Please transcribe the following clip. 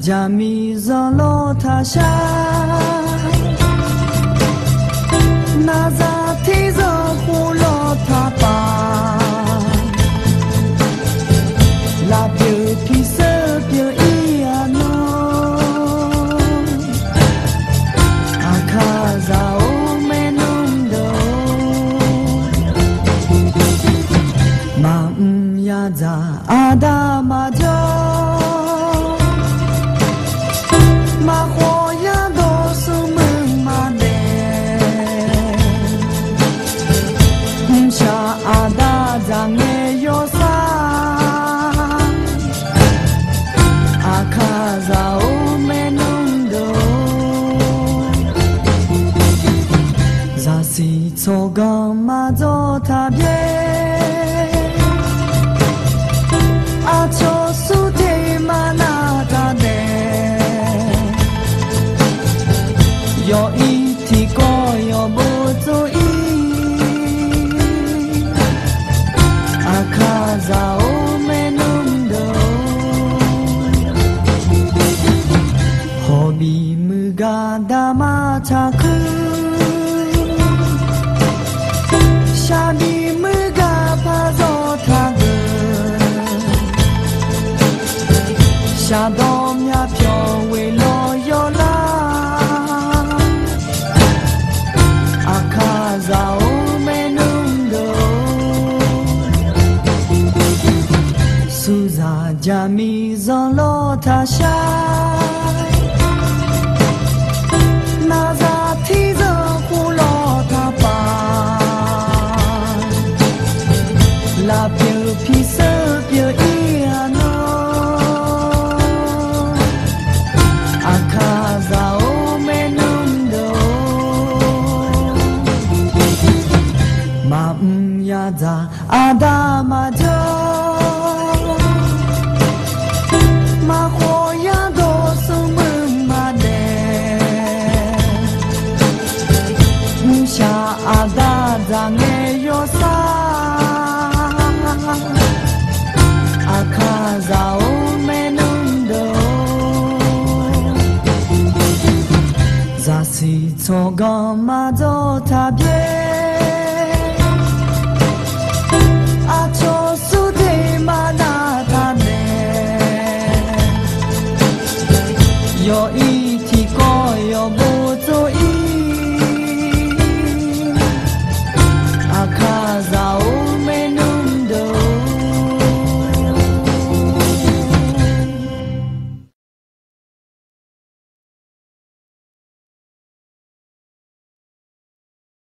加米佐罗塔夏，那扎提佐呼罗塔巴，拉表皮色表伊亚诺，阿卡扎乌梅努多，马亚扎阿达马乔。错个马做他别，阿ço苏提马那他的，有一提过有不注意，阿卡扎乌梅努多，何必木嘎达马查克。Shadi muga pazo tagu, shadom ya pyo we lo yola, akaza umenungo, suza jami zolo tasha, naza tizo kulo tapa. La più pisa più iano a casa o menundo ma yaza adama jo ma